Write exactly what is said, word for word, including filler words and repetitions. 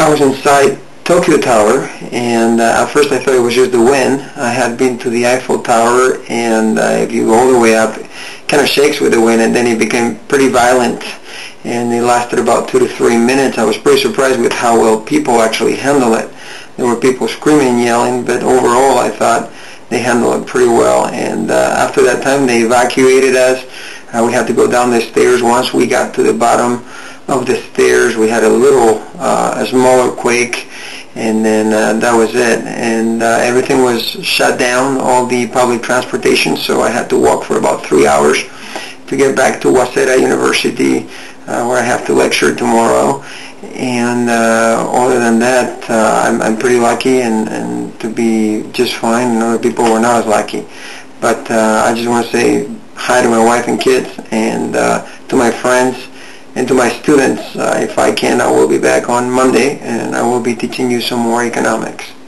I was inside Tokyo Tower, and uh, at first I thought it was just the wind. I had been to the Eiffel Tower, and uh, if you go all the way up, it kind of shakes with the wind, and then it became pretty violent, and it lasted about two to three minutes. I was pretty surprised with how well people actually handle it. There were people screaming and yelling, but overall I thought they handled it pretty well. And uh, after that time, they evacuated us. Uh, we had to go down the stairs. Once we got to the bottom of the stairs, we had a little, uh, a smaller quake, and then uh, that was it. And uh, everything was shut down, all the public transportation, so I had to walk for about three hours to get back to Waseda University, uh, where I have to lecture tomorrow. And uh, other than that, uh, I'm, I'm pretty lucky and, and to be just fine, and other people were not as lucky. But uh, I just want to say hi to my wife and kids, and uh, to my friends, and to my students. Uh, if I can, I will be back on Monday, and I will be teaching you some more economics.